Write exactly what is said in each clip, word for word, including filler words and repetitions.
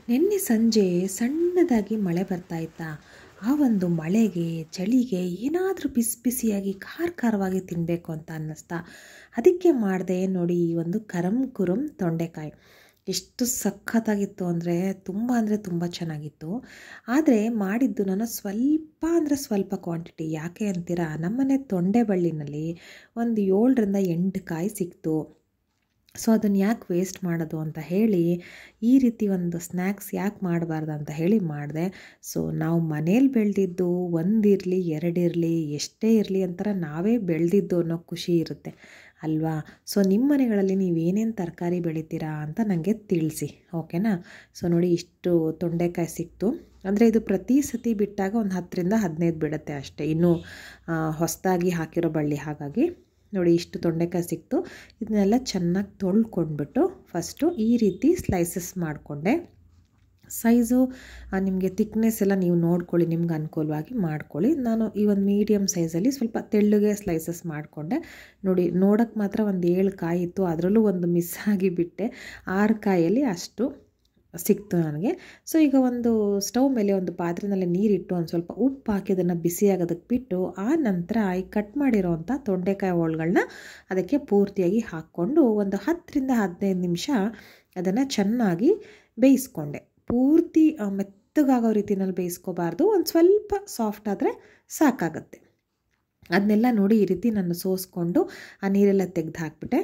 ನಿನ್ನೆ ಸಂಜೆ ಸಣ್ಣದಾಗಿ ಮಳೆ ಬರ್ತಾ ಇತ್ತಾ. ಆ ಒಂದು ಮಳೆಗೆ ಚಳಿಗೆ ಏನಾದರೂ ಬಿಸಿ ಬಿಸಿಯಾಗಿ ಖಾರ ಖಾರವಾಗಿ ತಿನ್ನಬೇಕು ಅಂತ ಅನ್ನಿಸ್ತಾ ಅದಕ್ಕೆ ಮಾಡಿದೆ ನೋಡಿ ಈ ಒಂದು ಕರಂ ಕುರುಮ್ ತೊಂಡೆಕಾಯಿ. ಎಷ್ಟು ಸಖತ್ತಾಗಿತ್ತು ಅಂದರೆ ತುಂಬ ಅಂದರೆ ತುಂಬ ಚೆನ್ನಾಗಿತ್ತು. ಆದರೆ ಮಾಡಿದ್ದು ನಾನು ಸ್ವಲ್ಪ ಅಂದರೆ ಸ್ವಲ್ಪ ಕ್ವಾಂಟಿಟಿ. ಯಾಕೆ ಅಂತೀರಾ, ನಮ್ಮನೆ ತೊಂಡೆ ಬಳ್ಳಿನಲ್ಲಿ ಒಂದು ಏಳರಿಂದ ಎಂಟು ಕಾಯಿ ಸಿಕ್ತು. ಸೊ ಅದನ್ನು ಯಾಕೆ ವೇಸ್ಟ್ ಮಾಡೋದು ಅಂತ ಹೇಳಿ ಈ ರೀತಿ ಒಂದು ಸ್ನ್ಯಾಕ್ಸ್ ಯಾಕೆ ಮಾಡಬಾರ್ದು ಅಂತ ಹೇಳಿ ಮಾಡಿದೆ. ಸೊ ನಾವು ಮನೇಲಿ ಬೆಳೆದಿದ್ದು ಒಂದಿರಲಿ ಎರಡಿರಲಿ ಎಷ್ಟೇ ಇರಲಿ ಅಂತಾರೆ, ನಾವೇ ಬೆಳೆದಿದ್ದು ಅನ್ನೋ ಖುಷಿ ಇರುತ್ತೆ ಅಲ್ವಾ. ಸೊ ನಿಮ್ಮ ಮನೆಗಳಲ್ಲಿ ನೀವೇನೇನು ತರಕಾರಿ ಬೆಳಿತೀರಾ ಅಂತ ನನಗೆ ತಿಳಿಸಿ, ಓಕೆನಾ. ಸೊ ನೋಡಿ ಇಷ್ಟು ತೊಂಡೆಕಾಯಿ ಸಿಕ್ತು. ಅಂದರೆ ಇದು ಪ್ರತಿ ಸತಿ ಬಿಟ್ಟಾಗ ಒಂದು ಹತ್ತರಿಂದ ಹದಿನೈದು ಬಿಡುತ್ತೆ ಅಷ್ಟೇ, ಇನ್ನೂ ಹೊಸದಾಗಿ ಹಾಕಿರೋ ಬಳ್ಳಿ. ಹಾಗಾಗಿ ನೋಡಿ ಇಷ್ಟು ತೊಂಡೆಕಾಯಿ ಸಿಕ್ತು. ಇದನ್ನೆಲ್ಲ ಚೆನ್ನಾಗಿ ತೊಳ್ಕೊಂಡ್ಬಿಟ್ಟು ಫಸ್ಟು ಈ ರೀತಿ ಸ್ಲೈಸಸ್ ಮಾಡಿಕೊಂಡೆ. ಸೈಜು ನಿಮಗೆ ತಿಕ್ನೆಸ್ ಎಲ್ಲ ನೀವು ನೋಡ್ಕೊಳ್ಳಿ, ನಿಮ್ಗೆ ಅನುಕೂಲವಾಗಿ ಮಾಡ್ಕೊಳ್ಳಿ. ನಾನು ಈ ಒಂದು ಮೀಡಿಯಮ್ ಸೈಜಲ್ಲಿ ಸ್ವಲ್ಪ ತೆಳ್ಳಗೆ ಸ್ಲೈಸಸ್ ಮಾಡಿಕೊಂಡೆ. ನೋಡಿ ನೋಡೋಕ್ಕೆ ಮಾತ್ರ ಒಂದು ಏಳು ಕಾಯಿ ಇತ್ತು, ಅದರಲ್ಲೂ ಒಂದು ಮಿಸ್ ಆಗಿಬಿಟ್ಟೆ. ಆರು ಕಾಯಲ್ಲಿ ಅಷ್ಟು ಸಿಕ್ತು ನನಗೆ. ಸೊ ಈಗ ಒಂದು ಸ್ಟವ್ ಮೇಲೆ ಒಂದು ಪಾತ್ರೆಯಲ್ಲಿ ನೀರಿಟ್ಟು ಒಂದು ಸ್ವಲ್ಪ ಉಪ್ಪು ಹಾಕಿ ಅದನ್ನು ಬಿಸಿ ಆಗೋದಕ್ಕೆ ಬಿಟ್ಟು, ಆ ನಂತರ ಈ ಕಟ್ ಮಾಡಿರೋವಂಥ ತೊಂಡೆಕಾಯಿ ಹೋಳುಗಳನ್ನ ಅದಕ್ಕೆ ಪೂರ್ತಿಯಾಗಿ ಹಾಕ್ಕೊಂಡು ಒಂದು ಹತ್ತರಿಂದ ಹದಿನೈದು ನಿಮಿಷ ಅದನ್ನು ಚೆನ್ನಾಗಿ ಬೇಯಿಸ್ಕೊಂಡೆ. ಪೂರ್ತಿ ಮೆತ್ತಗಾಗೋ ರೀತಿಯಲ್ಲಿ ಬೇಯಿಸ್ಕೋಬಾರ್ದು, ಒಂದು ಸ್ವಲ್ಪ ಸಾಫ್ಟ್ ಆದರೆ ಸಾಕಾಗುತ್ತೆ. ಅದನ್ನೆಲ್ಲ ನೋಡಿ ಈ ರೀತಿ ನಾನು ಸೋಸ್ಕೊಂಡು ಆ ನೀರೆಲ್ಲ ತೆಗೆದು ಹಾಕ್ಬಿಟ್ಟೆ.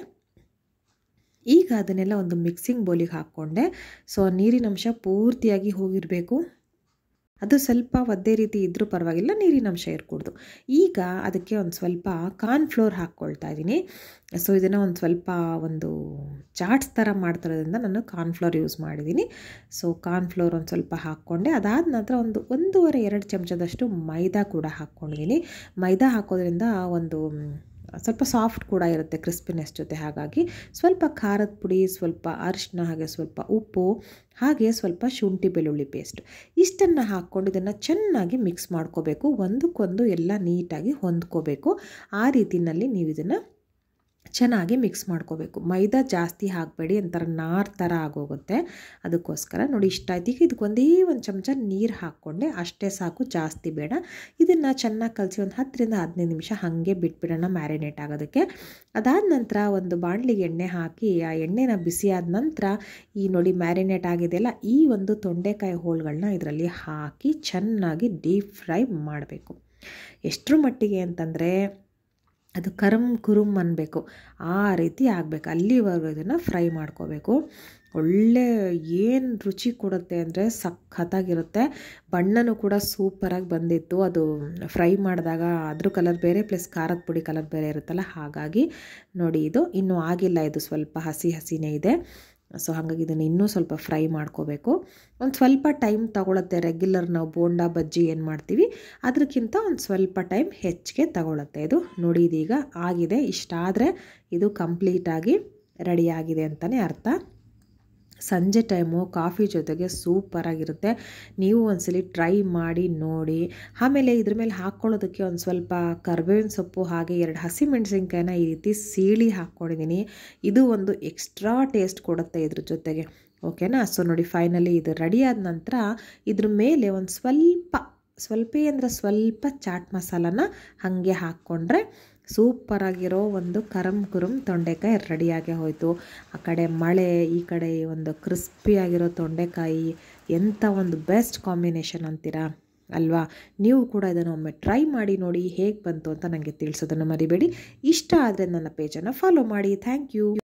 ಈಗ ಅದನ್ನೆಲ್ಲ ಒಂದು ಮಿಕ್ಸಿಂಗ್ ಬೌಲಿಗೆ ಹಾಕ್ಕೊಂಡೆ. ಸೊ ನೀರಿನ ಅಂಶ ಪೂರ್ತಿಯಾಗಿ ಹೋಗಿರಬೇಕು. ಅದು ಸ್ವಲ್ಪ ಒದ್ದೆ ರೀತಿ ಇದ್ದರೂ ಪರವಾಗಿಲ್ಲ, ನೀರಿನ ಅಂಶ ಇರಕೂಡ್ದು. ಈಗ ಅದಕ್ಕೆ ಒಂದು ಸ್ವಲ್ಪ ಕಾರ್ನ್ಫ್ಲೋರ್ ಹಾಕ್ಕೊಳ್ತಾ ಇದ್ದೀನಿ. ಸೊ ಇದನ್ನು ಒಂದು ಸ್ವಲ್ಪ ಒಂದು ಚಾಟ್ಸ್ ಥರ ಮಾಡ್ತಿರೋದ್ರಿಂದ ನಾನು ಕಾರ್ನ್ಫ್ಲೋರ್ ಯೂಸ್ ಮಾಡಿದ್ದೀನಿ. ಸೊ ಕಾರ್ನ್ಫ್ಲೋರ್ ಒಂದು ಸ್ವಲ್ಪ ಹಾಕ್ಕೊಂಡೆ. ಅದಾದ ನಂತರ ಒಂದು ಒಂದೂವರೆ ಎರಡು ಚಮಚದಷ್ಟು ಮೈದಾ ಕೂಡ ಹಾಕ್ಕೊಂಡಿದ್ದೀನಿ. ಮೈದಾ ಹಾಕೋದ್ರಿಂದ ಒಂದು ಸ್ವಲ್ಪ ಸಾಫ್ಟ್ ಕೂಡ ಇರುತ್ತೆ ಕ್ರಿಸ್ಪಿನೆಸ್ ಜೊತೆ. ಹಾಗಾಗಿ ಸ್ವಲ್ಪ ಖಾರದ ಪುಡಿ, ಸ್ವಲ್ಪ ಅರಿಶಿನ, ಹಾಗೆ ಸ್ವಲ್ಪ ಉಪ್ಪು, ಹಾಗೆ ಸ್ವಲ್ಪ ಶುಂಠಿ ಬೆಳ್ಳುಳ್ಳಿ ಪೇಸ್ಟ್, ಇಷ್ಟನ್ನು ಹಾಕ್ಕೊಂಡು ಇದನ್ನು ಚೆನ್ನಾಗಿ ಮಿಕ್ಸ್ ಮಾಡ್ಕೋಬೇಕು. ಒಂದಕ್ಕೊಂದು ಎಲ್ಲ ನೀಟಾಗಿ ಹೊಂದ್ಕೋಬೇಕು. ಆ ರೀತಿಯಲ್ಲಿ ನೀವು ಇದನ್ನು ಚೆನ್ನಾಗಿ ಮಿಕ್ಸ್ ಮಾಡ್ಕೋಬೇಕು. ಮೈದಾ ಜಾಸ್ತಿ ಹಾಕಬೇಡಿ, ಒಂಥರ ನಾರ್ ಥರ ಆಗೋಗುತ್ತೆ. ಅದಕ್ಕೋಸ್ಕರ ನೋಡಿ ಇಷ್ಟ ಆಯ್ತು. ಈಗ ಇದಕ್ಕೊಂದೇ ಒಂದು ಚಮಚ ನೀರು ಹಾಕ್ಕೊಂಡೆ, ಅಷ್ಟೇ ಸಾಕು, ಜಾಸ್ತಿ ಬೇಡ. ಇದನ್ನು ಚೆನ್ನಾಗಿ ಕಲಸಿ ಒಂದು ಹತ್ತರಿಂದ ಹದಿನೈದು ನಿಮಿಷ ಹಾಗೆ ಬಿಟ್ಬಿಡೋಣ ಮ್ಯಾರಿನೇಟ್ ಆಗೋದಕ್ಕೆ. ಅದಾದ ನಂತರ ಒಂದು ಬಾಣಲಿಗೆ ಎಣ್ಣೆ ಹಾಕಿ ಆ ಎಣ್ಣೆನ ಬಿಸಿ ಆದ ನಂತರ ಈ ನೋಡಿ ಮ್ಯಾರಿನೇಟ್ ಆಗಿದೆಯಲ್ಲ, ಈ ಒಂದು ತೊಂಡೆಕಾಯಿ ಹೋಳುಗಳನ್ನ ಇದರಲ್ಲಿ ಹಾಕಿ ಚೆನ್ನಾಗಿ ಡೀಪ್ ಫ್ರೈ ಮಾಡಬೇಕು. ಎಷ್ಟರ ಮಟ್ಟಿಗೆ ಅಂತಂದರೆ ಅದು ಕರಂ ಕುರುಮ್ ಅನ್ನಬೇಕು, ಆ ರೀತಿ ಆಗಬೇಕು. ಅಲ್ಲಿವರೆಗೂ ಇದನ್ನು ಫ್ರೈ ಮಾಡ್ಕೋಬೇಕು. ಒಳ್ಳೆ ಏನು ರುಚಿ ಕೊಡುತ್ತೆ ಅಂದರೆ ಸಖತ್ತಾಗಿರುತ್ತೆ. ಬಣ್ಣನೂ ಕೂಡ ಸೂಪರಾಗಿ ಬಂದಿತ್ತು. ಅದು ಫ್ರೈ ಮಾಡಿದಾಗ ಅದ್ರ ಕಲರ್ ಬೇರೆ ಪ್ಲಸ್ ಖಾರದ ಪುಡಿ ಕಲರ್ ಬೇರೆ ಇರುತ್ತಲ್ಲ, ಹಾಗಾಗಿ ನೋಡಿ ಇದು ಇನ್ನೂ ಆಗಿಲ್ಲ, ಇದು ಸ್ವಲ್ಪ ಹಸಿ ಹಸಿನೇ ಇದೆ. ಸೊ ಹಾಗಾಗಿ ಇದನ್ನು ಇನ್ನೂ ಸ್ವಲ್ಪ ಫ್ರೈ ಮಾಡ್ಕೋಬೇಕು. ಒಂದು ಸ್ವಲ್ಪ ಟೈಮ್ ತಗೊಳುತ್ತೆ. ರೆಗ್ಯುಲರ್ ನಾವು ಬೋಂಡಾ ಬಜ್ಜಿ ಏನು ಮಾಡ್ತೀವಿ ಅದಕ್ಕಿಂತ ಒಂದು ಸ್ವಲ್ಪ ಟೈಮ್ ಹೆಚ್ಚಿಗೆ ತಗೊಳುತ್ತೆ ಇದು. ನೋಡಿ ಇದೀಗ ಆಗಿದೆ. ಇಷ್ಟಾದರೆ ಇದು ಕಂಪ್ಲೀಟಾಗಿ ರೆಡಿಯಾಗಿದೆ ಅಂತಲೇ ಅರ್ಥ. ಸಂಜೆ ಟೈಮು ಕಾಫಿ ಜೊತೆಗೆ ಸೂಪರಾಗಿರುತ್ತೆ. ನೀವು ಒಂದ್ಸಲಿ ಟ್ರೈ ಮಾಡಿ ನೋಡಿ. ಆಮೇಲೆ ಇದ್ರ ಮೇಲೆ ಹಾಕ್ಕೊಳ್ಳೋದಕ್ಕೆ ಒಂದು ಸ್ವಲ್ಪ ಕರಿಬೇವಿನ ಸೊಪ್ಪು, ಹಾಗೆ ಎರಡು ಹಸಿಮೆಣಸಿನ್ಕಾಯಿನ ಈ ರೀತಿ ಸೀಳಿ ಹಾಕ್ಕೊಂಡಿದ್ದೀನಿ. ಇದು ಒಂದು ಎಕ್ಸ್ಟ್ರಾ ಟೇಸ್ಟ್ ಕೊಡುತ್ತೆ ಇದ್ರ ಜೊತೆಗೆ, ಓಕೆನಾ. ಸೊ ನೋಡಿ ಫೈನಲಿ ಇದು ರೆಡಿ ಆದ ನಂತರ ಇದ್ರ ಮೇಲೆ ಒಂದು ಸ್ವಲ್ಪ ಸ್ವಲ್ಪ ಅಂದರೆ ಸ್ವಲ್ಪ ಚಾಟ್ ಮಸಾಲನ ಹಾಗೆ ಹಾಕ್ಕೊಂಡ್ರೆ ಸೂಪರಾಗಿರೋ ಒಂದು ಕರಂ ಕುರುಮ್ ತೊಂಡೆಕಾಯಿ ರೆಡಿಯಾಗಿ ಹೋಯಿತು. ಆ ಕಡೆ ಮಳೆ, ಈ ಕಡೆ ಒಂದು ಕ್ರಿಸ್ಪಿಯಾಗಿರೋ ತೊಂಡೆಕಾಯಿ, ಎಂಥ ಒಂದು ಬೆಸ್ಟ್ ಕಾಂಬಿನೇಷನ್ ಅಂತೀರಾ ಅಲ್ವಾ. ನೀವು ಕೂಡ ಇದನ್ನು ಒಮ್ಮೆ ಟ್ರೈ ಮಾಡಿ ನೋಡಿ, ಹೇಗೆ ಬಂತು ಅಂತ ನನಗೆ ತಿಳಿಸೋದನ್ನು ಮರಿಬೇಡಿ. ಇಷ್ಟ ಆದರೆ ನನ್ನ ಪೇಜನ್ನು ಫಾಲೋ ಮಾಡಿ. Thank you.